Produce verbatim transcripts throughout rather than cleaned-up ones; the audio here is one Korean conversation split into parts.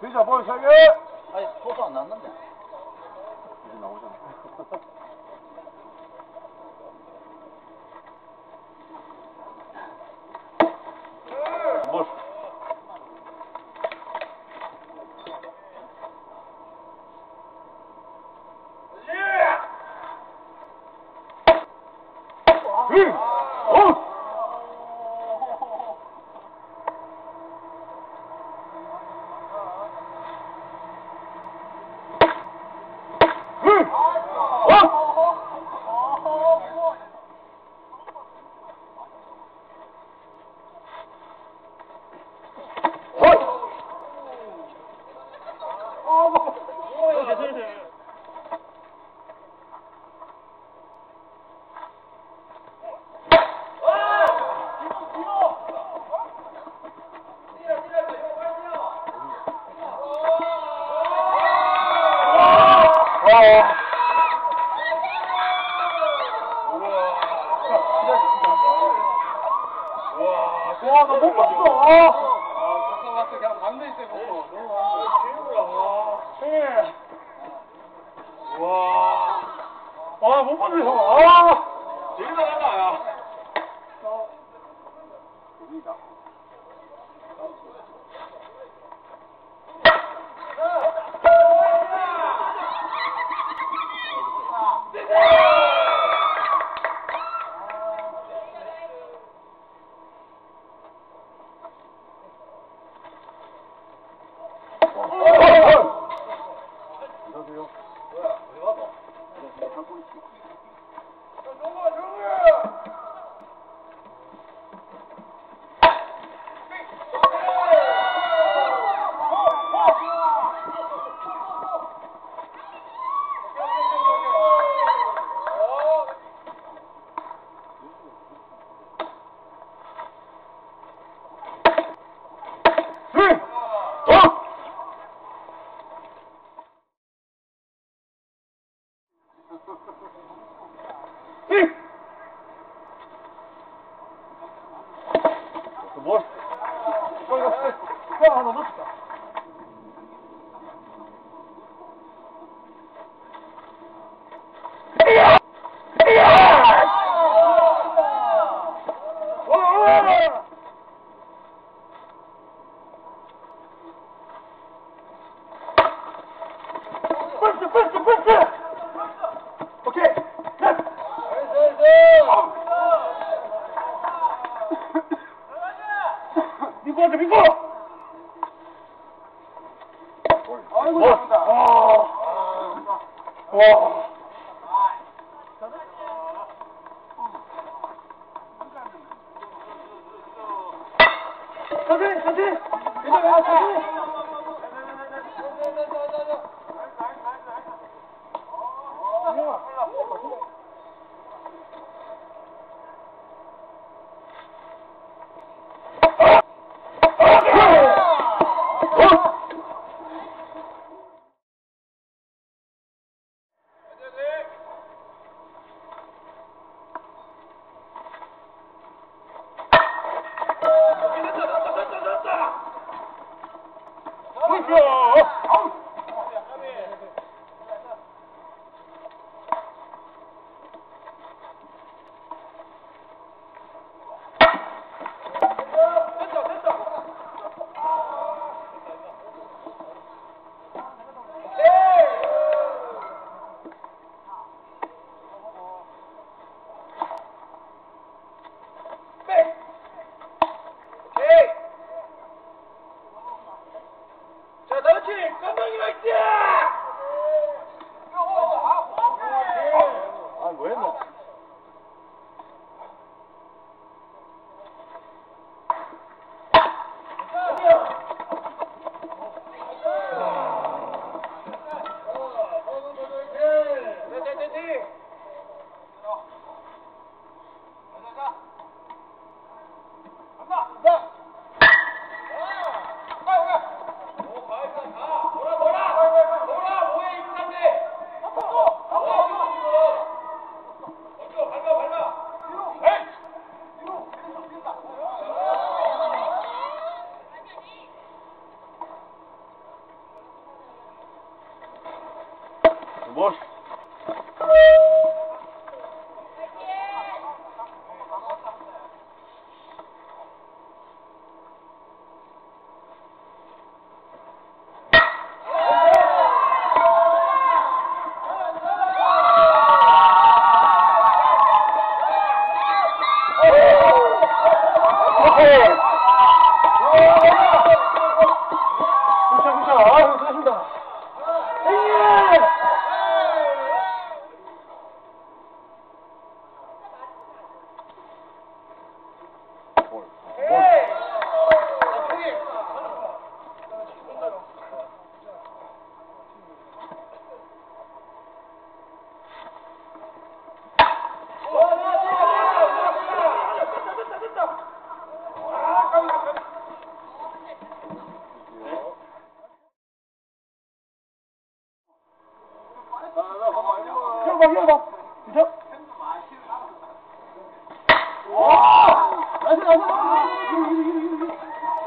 피자 볼 세 개. 아니, 소스 안 났는데. 이제 나오잖아. 볼. 응! 어! 와, 나 못 봤어. 아, 잠깐 왔어. 그냥 반대 있어, 보고. 너무 와, 와, 와, 못 봤어, 형. 아, 되게 잘한다, 야. 여기다. 뭘? 야, 너 놓쳤다. 패스, 패스, 패스! 오케이! 민고 하자, 민고! 아이고, 잘한다. 와. 와. 천천히, 천천히! 괜찮아, 천천히! 뭐? 이어봐, 이어봐. 진짜? 와! 나이스, 나이스, 나이스.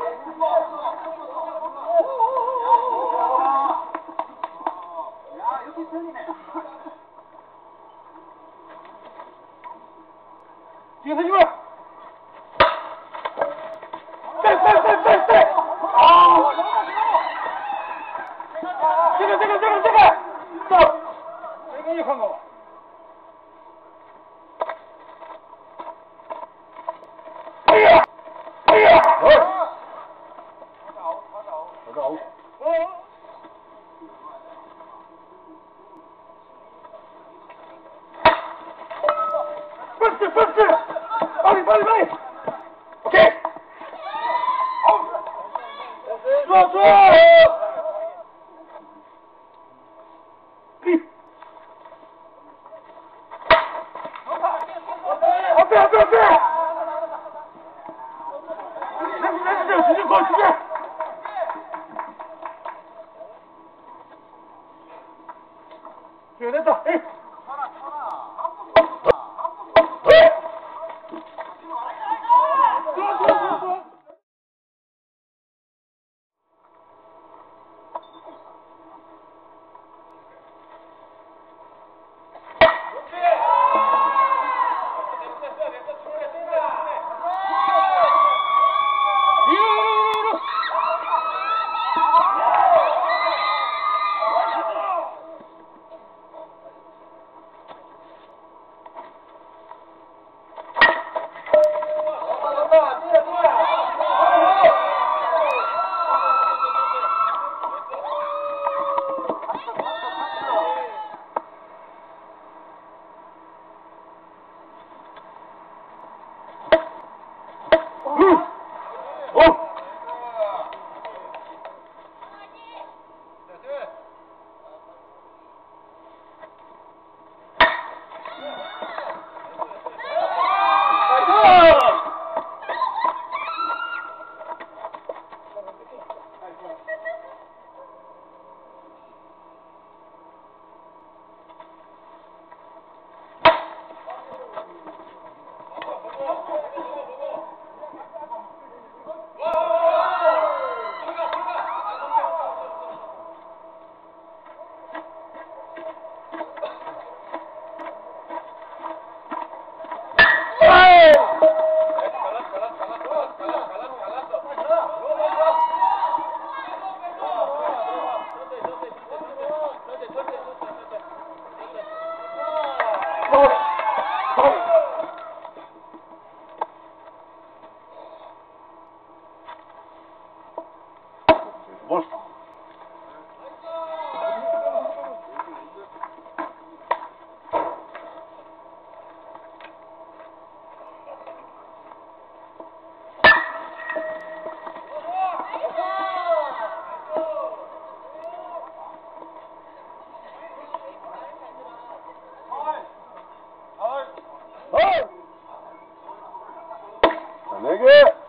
야, 여기 틀리네. 뒤에 서지 마! 떼, 떼, 떼, 떼, 떼! 아! 제가, 제가, 제가, 제가! 스톱! 되게 약한 거 봐. 아이야! 아이야! 어? 가자, 아웃, 가자, 아웃. 가자, 아웃. 어? 버스, 버스! 빨리, 빨리, 빨리! 오케이! 좋아, 좋아! 앞에, 앞에, 앞에! 내주세요, 내주세요, 주세요, 걸 주세요! 그래, 됐다, 에이! 쳐라, 쳐라! 에이! 좋아, 좋아, 좋아, 좋아! 뭘? 자, 네 개!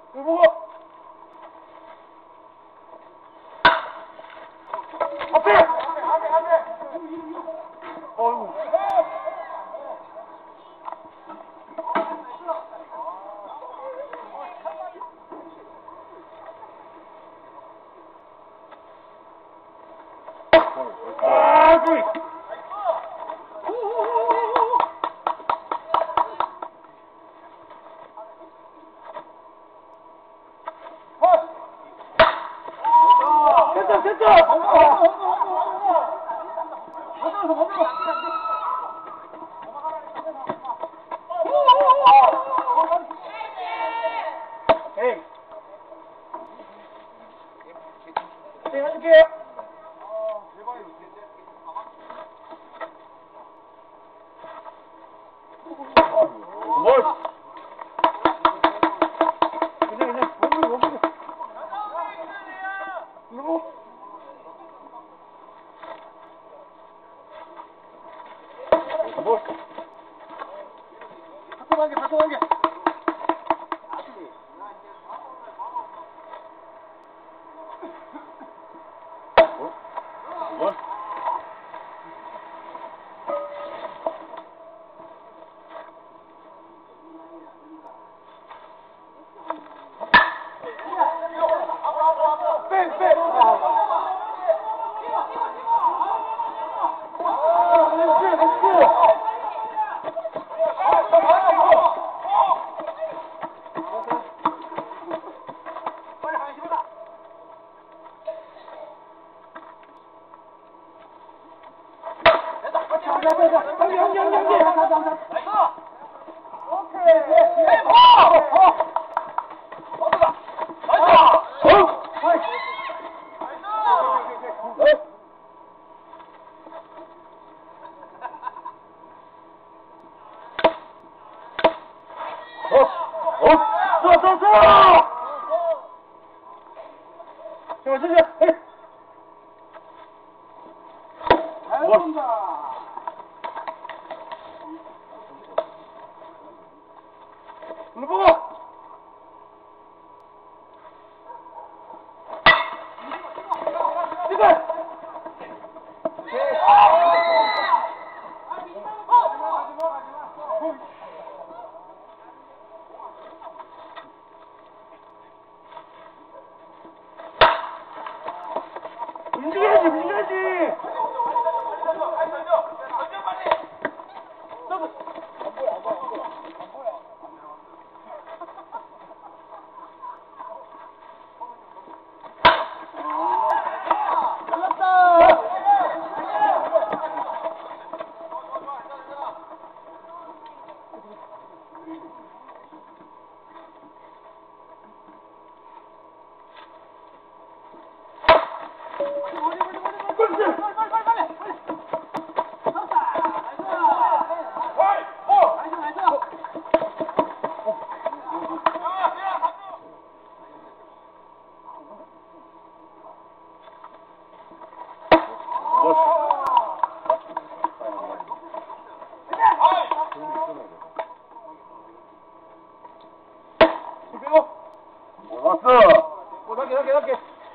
이거 먹어. 앞에. 어이구. 아, 저기. 됐다, 됐다. 에이. 내가 해줄게. 뭘? 그냥 그냥 몸을 먹고. 누구? 뭘? 바꿔가게 바꿔가게. 뭐? 뭘? 빼, 빼. 여기, 여기, 여기, 여기. 오케이. 어! 어! 어디가? 나이스! 어! 어? 어? 쏘, 쏘, 쏘! 잠깐, 잠깐, 에이! 잘 본다. 눈 보고! 지금! 움직여야지, 움직여야지! 왔어. 어, 낮게, 낮게, 낮게.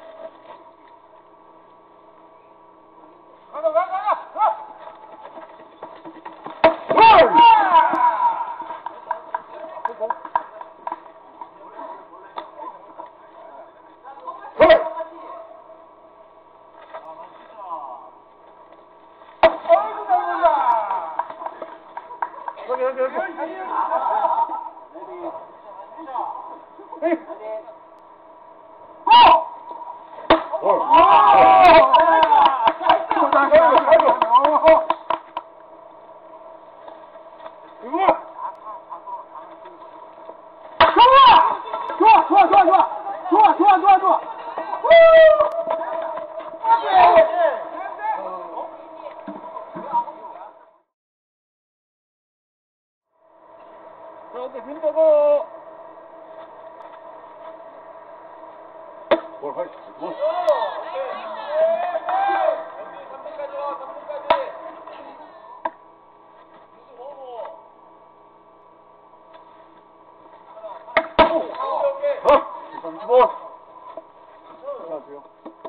가자, 가자, 가자. 가. 여기, 여기, 여기. 에이. 좋아, 좋아, 좋아, 좋아, 좋아, 좋아, 좋아, 좋아. 자, 오케이, 빈 떠고. 뭘 할, 뭘. 어? 삼십오. 안녕하세요.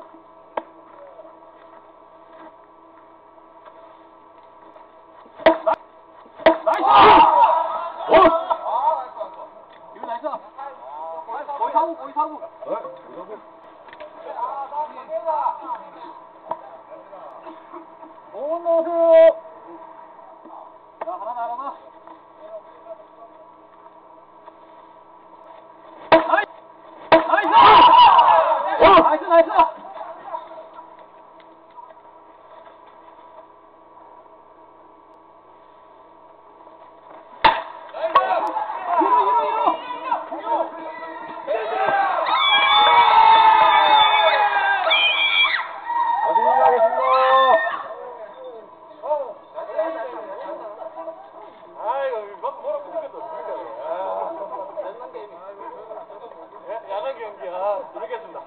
나이스! 어? 이거 나이스! 거의 사고, 거의 사고. 오, 넣으세요. 자, 하나, 하나, 하나. 나이스! 나이스! 나이스, 나이스! 야간 경기야. 모르겠습니다.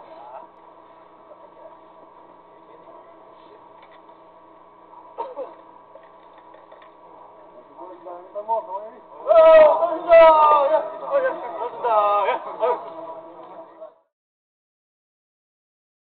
어, 감사합니다. 야, 어, 야, 고맙습니다. 야, 아유.